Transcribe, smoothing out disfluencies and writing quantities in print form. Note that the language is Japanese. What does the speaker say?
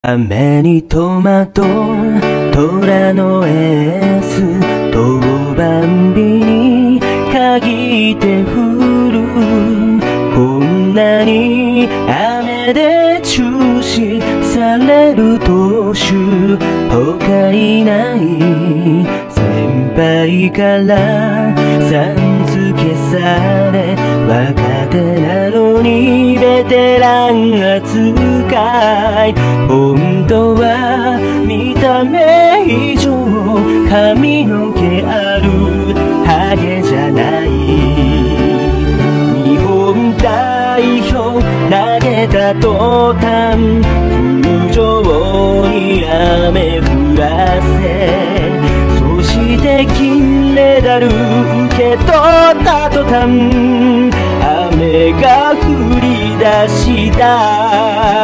雨に戸惑う虎のエース当番日に限って降るこんなに雨で中止される投手他いない先輩からさん付けされ若手なのにベテラン扱い本当は見た目以上髪の毛あるハゲじゃない日本代表投げた途端球場に雨降らせそして金メダル受け取った途端雨が降り出した